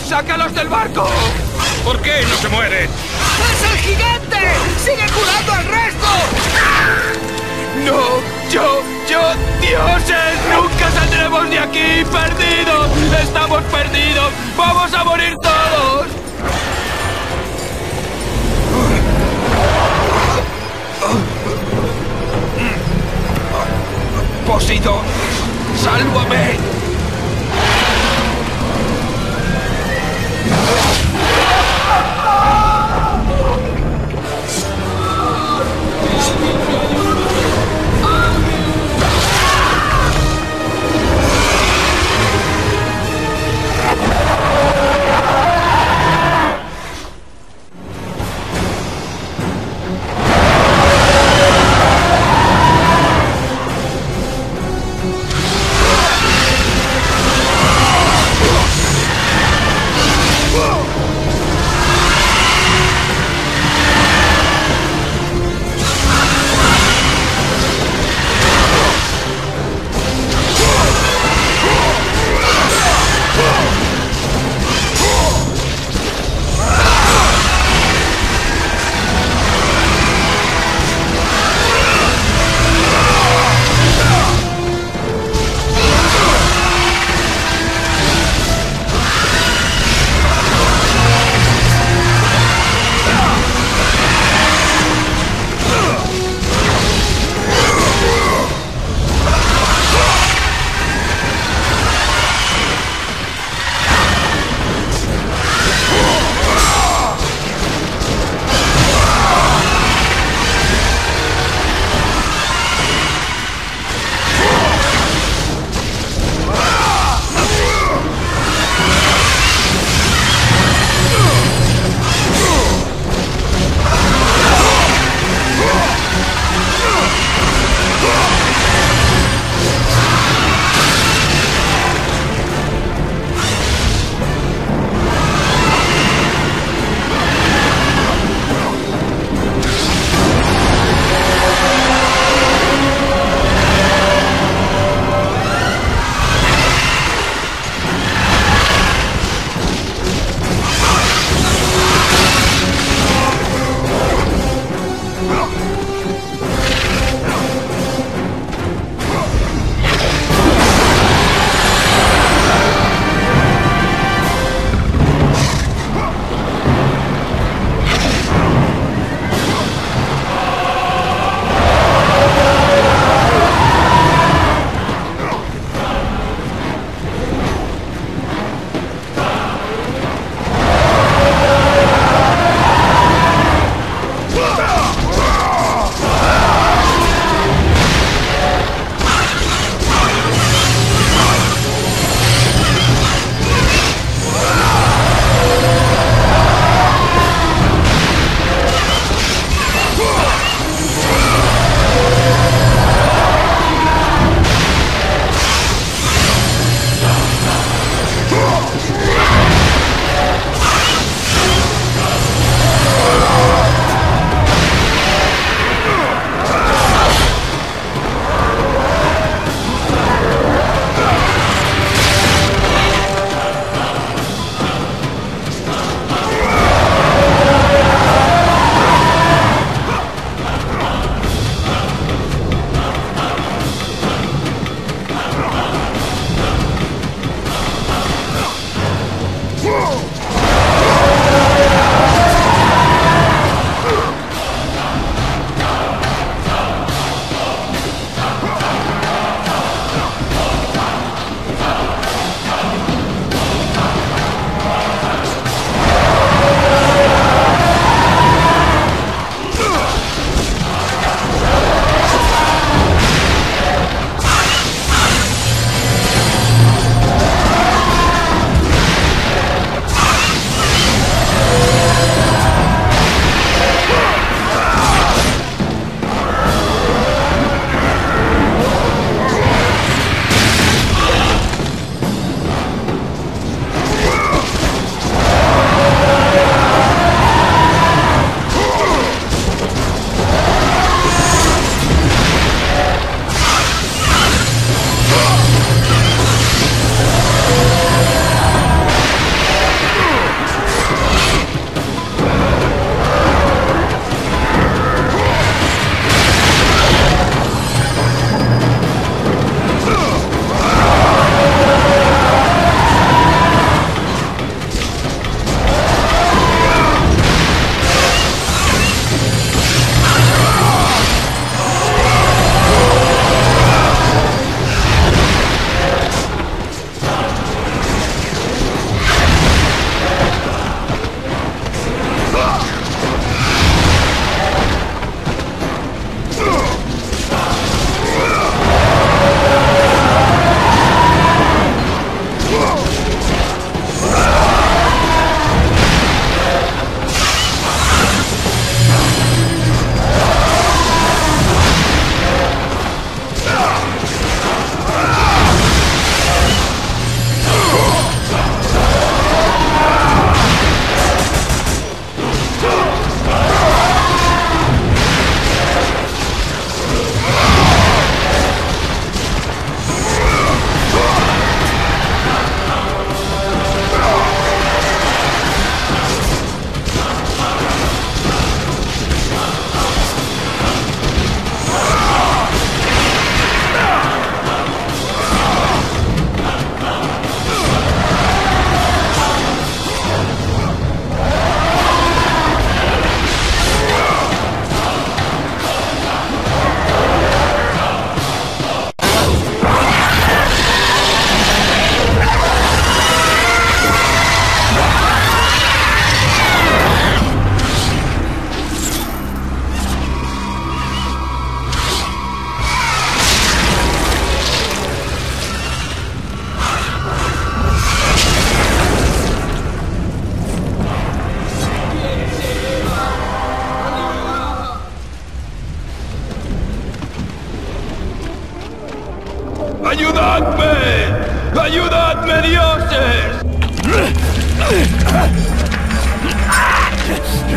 ¡Sácalos del barco! ¿Por qué no se mueren? ¡Es el gigante! ¡Sigue curando al resto! ¡No! ¡Dioses! ¡Nunca saldremos de aquí! ¡Perdidos! ¡Estamos perdidos! ¡Vamos a morir todos! ¡Poseidón! ¡Sálvame!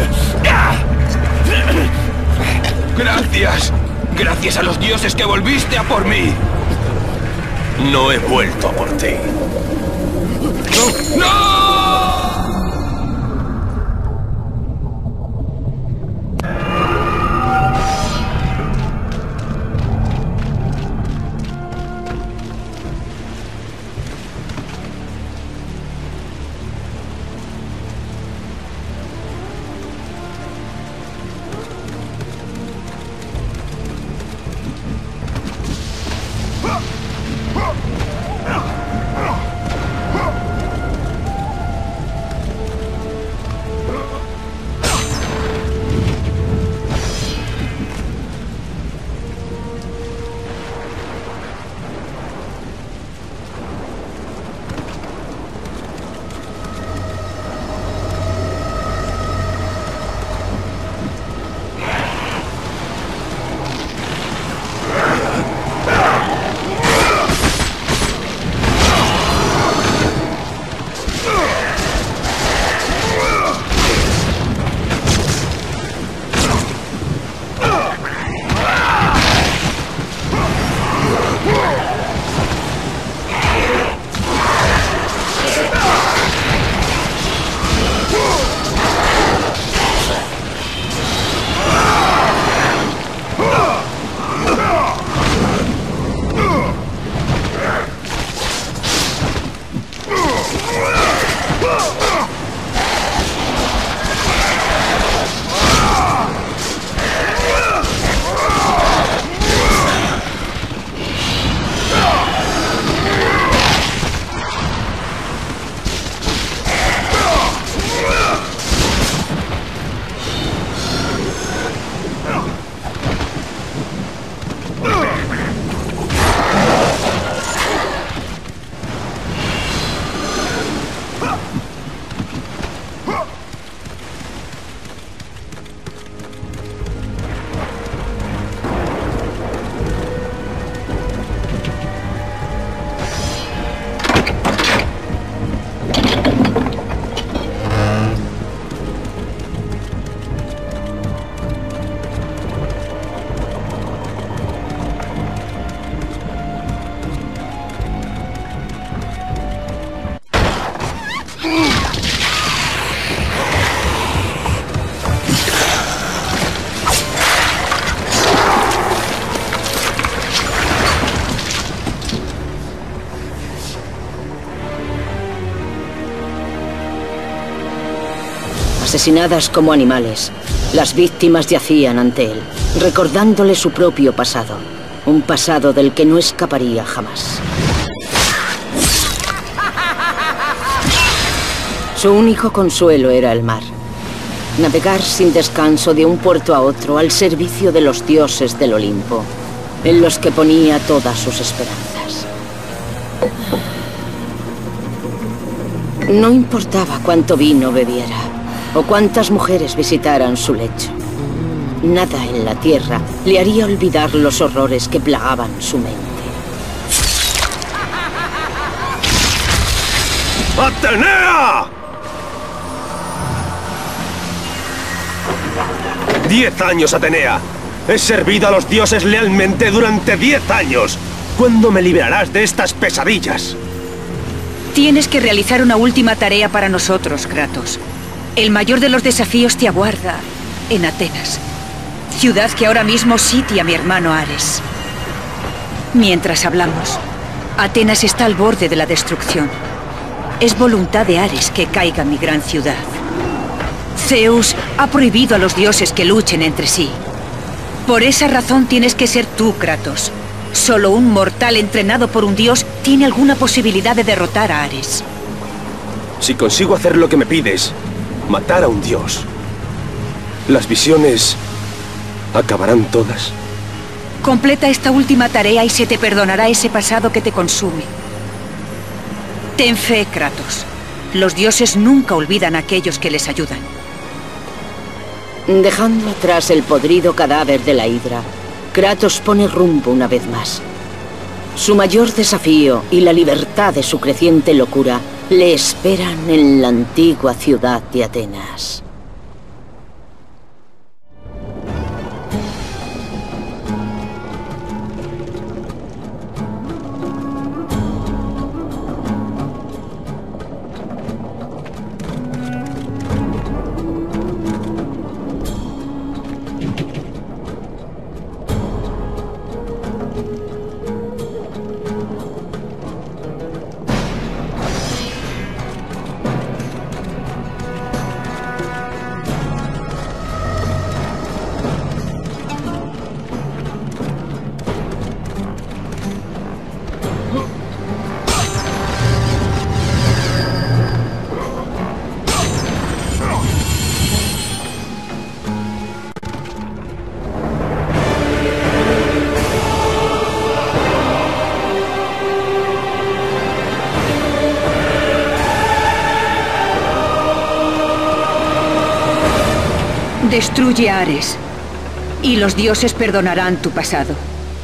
Gracias. Gracias a los dioses que volviste a por mí. No he vuelto a por ti. ¡No! Asesinadas como animales, las víctimas yacían ante él, recordándole su propio pasado. Un pasado del que no escaparía jamás. Su único consuelo era el mar. Navegar sin descanso de un puerto a otro al servicio de los dioses del Olimpo, en los que ponía todas sus esperanzas. No importaba cuánto vino bebiera, o cuántas mujeres visitaran su lecho. Nada en la tierra le haría olvidar los horrores que plagaban su mente. ¡Atenea! 10 años, Atenea. He servido a los dioses lealmente durante 10 años. ¿Cuándo me liberarás de estas pesadillas? Tienes que realizar una última tarea para nosotros, Kratos. El mayor de los desafíos te aguarda en Atenas, ciudad que ahora mismo sitia a mi hermano Ares. Mientras hablamos, Atenas está al borde de la destrucción. Es voluntad de Ares que caiga mi gran ciudad. Zeus ha prohibido a los dioses que luchen entre sí. Por esa razón tienes que ser tú, Kratos. Solo un mortal entrenado por un dios tiene alguna posibilidad de derrotar a Ares. Si consigo hacer lo que me pides, matar a un dios, ¿las visiones acabarán todas? Completa esta última tarea y se te perdonará ese pasado que te consume. Ten fe, Kratos. Los dioses nunca olvidan a aquellos que les ayudan. Dejando atrás el podrido cadáver de la Hidra, Kratos pone rumbo una vez más. Su mayor desafío y la libertad de su creciente locura le esperan en la antigua ciudad de Atenas. Destruye a Ares, y los dioses perdonarán tu pasado.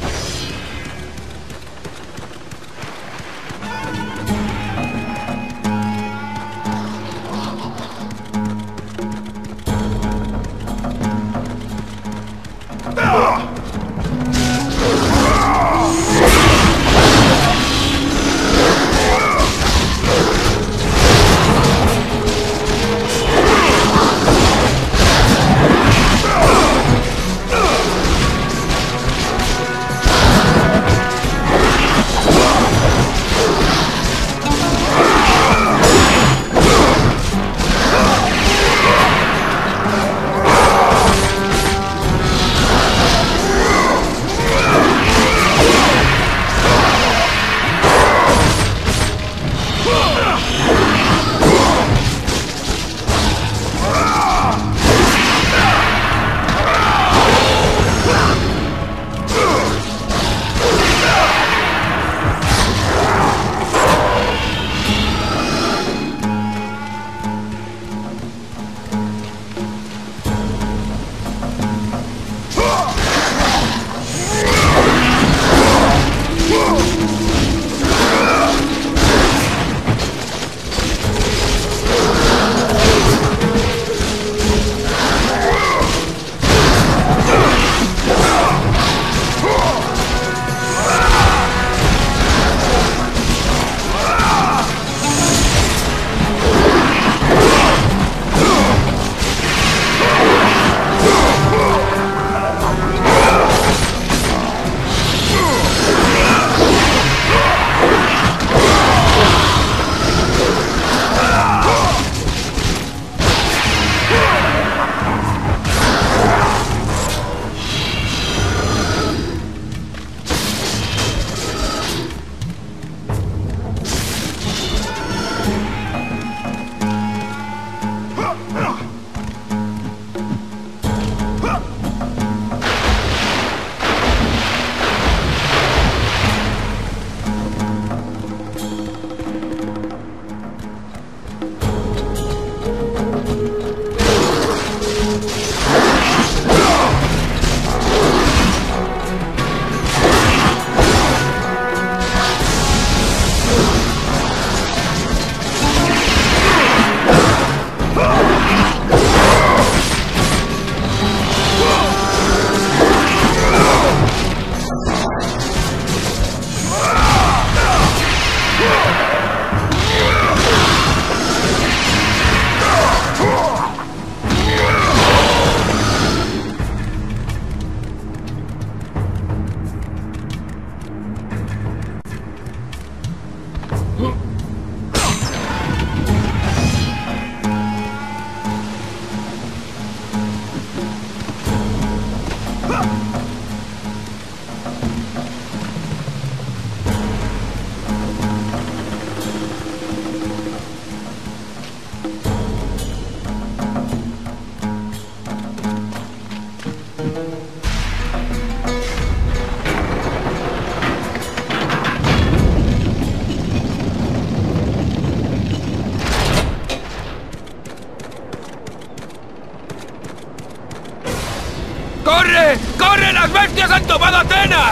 ¡Corre! ¡Corre! ¡Las bestias han tomado Atenas!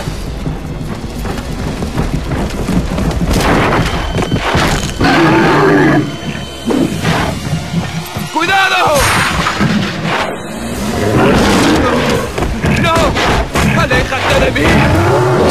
¡Cuidado! ¡No! ¡Aléjate de mí!